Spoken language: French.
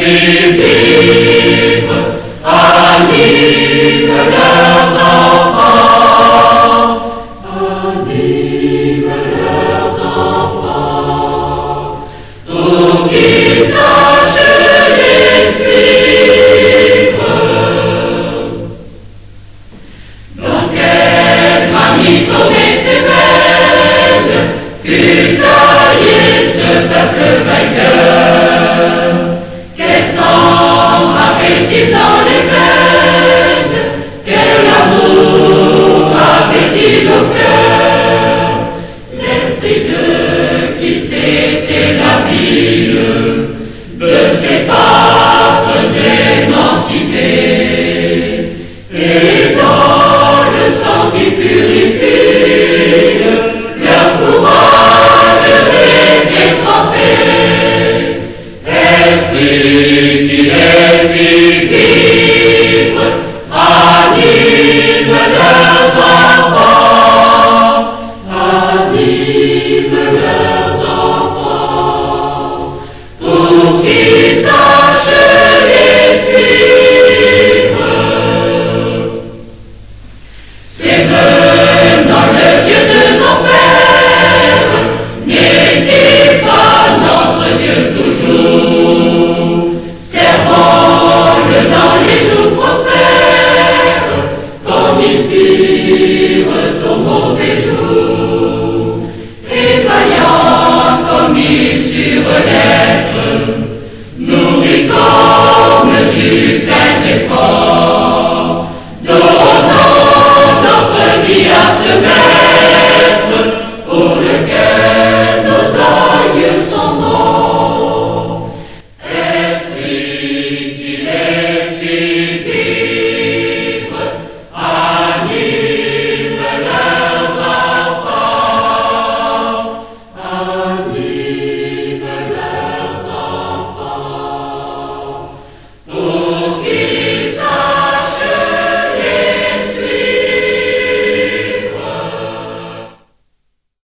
vivre, anime leurs enfants, anime leurs enfants, pour qu'ils sachent les suivre. Dans quel granito des semaines fut taillé ce peuple vainqueur? Quel sang avait-il dans les veines? Quel amour avait-il au cœur? L'esprit de Christ était la vie de ses pattes émancipées, et dans le sang qui purifie, leur courage était trempé. Esprit